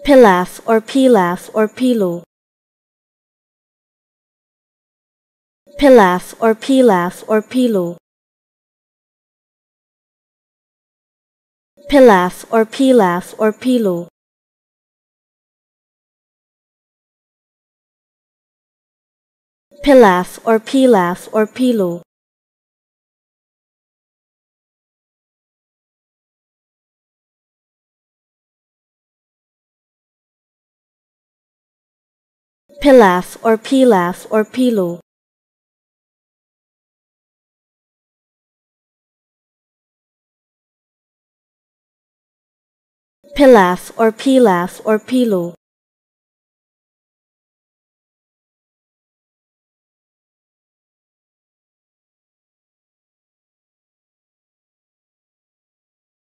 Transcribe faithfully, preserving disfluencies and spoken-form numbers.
Pilaf or pilaf or pilu. Pilaf or pilaf or pilu. Pilaf or pilaf or pilu. Pilaf or pilaf or pilu. Pilaf or pilaf or pilu. Pilaf or pilaf or pilu.